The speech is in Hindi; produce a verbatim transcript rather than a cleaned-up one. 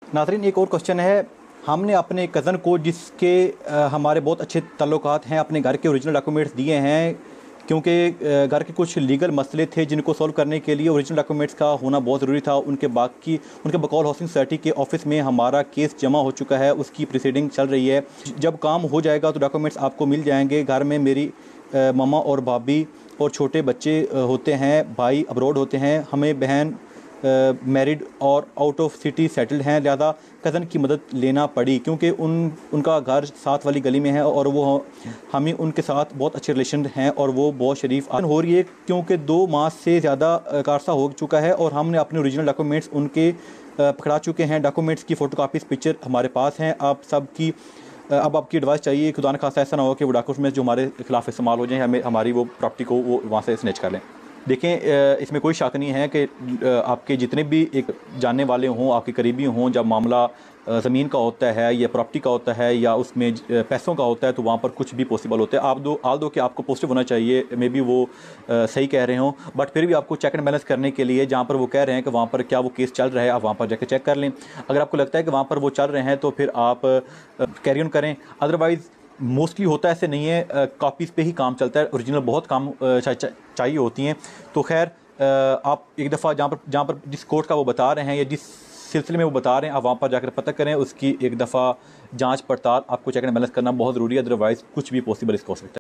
नाज़रीन, एक और क्वेश्चन है। हमने अपने कज़न को, जिसके आ, हमारे बहुत अच्छे ताल्लुकात हैं, अपने घर के ओरिजिनल डॉक्यूमेंट्स दिए हैं, क्योंकि घर के कुछ लीगल मसले थे जिनको सॉल्व करने के लिए ओरिजिनल डॉक्यूमेंट्स का होना बहुत ज़रूरी था। उनके बाकी उनके बकौल हाउसिंग सोसाइटी के ऑफिस में हमारा केस जमा हो चुका है, उसकी प्रोसीडिंग चल रही है। जब काम हो जाएगा तो डॉक्यूमेंट्स आपको मिल जाएंगे। घर में मेरी ममा और भाभी और छोटे बच्चे होते हैं, भाई अब्रॉड होते हैं, हमें बहन मैरिड और आउट ऑफ सिटी सेटल्ड हैं, लिहाजा कज़न की मदद लेना पड़ी, क्योंकि उन उनका घर साथ वाली गली में है और वो हमें उनके साथ बहुत अच्छे रिलेशन हैं और वो बहुत शरीफ हो रही है, क्योंकि दो माह से ज़्यादा अरसा हो चुका है और हमने अपने ओरिजिनल डॉक्यूमेंट्स उनके पकड़ा चुके हैं। डॉक्यूमेंट्स की फ़ोटोकॉपीज़ पिक्चर हमारे पास हैं। आप सब की अब आपकी एडवाइस चाहिए, खुदा न खासा ऐसा ना हो कि वो डॉक्यूमेंट्स जो हमारे खिलाफ इस्तेमाल हो जाएं, हमें हमारी वो प्रॉपर्टी को वो वहाँ से स्नैच कर लें। देखें, इसमें कोई शक नहीं है कि आपके जितने भी एक जानने वाले हों, आपके करीबी हों, जब मामला ज़मीन का होता है या प्रॉपर्टी का होता है या उसमें पैसों का होता है, तो वहाँ पर कुछ भी पॉसिबल होता है। आप दो आल दो कि आपको पॉजिटिव होना चाहिए, मे बी वो आ, सही कह रहे हों, बट फिर भी आपको चेक एंड बैलेंस करने के लिए जहाँ पर वो कह रहे हैं कि वहाँ पर क्या वो केस चल रहा है, आप वहाँ पर जाकर चेक कर लें। अगर आपको लगता है कि वहाँ पर वो चल रहे हैं तो फिर आप कैरी ऑन करें। अदरवाइज़ मोस्टली होता ऐसे नहीं है, कॉपीज़ पे ही काम चलता है, ओरिजिनल बहुत काम चा, चा, चाहिए होती हैं। तो खैर, आप एक दफ़ा जहाँ पर जहाँ पर जिस कोर्ट का वो बता रहे हैं या जिस सिलसिले में वो बता रहे हैं, आप वहाँ पर जाकर पता करें, उसकी एक दफ़ा जांच पड़ताल आपको चेक एंड बैलेंस करना बहुत ज़रूरी है। अदरवाइज़ कुछ भी पॉसिबल इसका हो सकता है।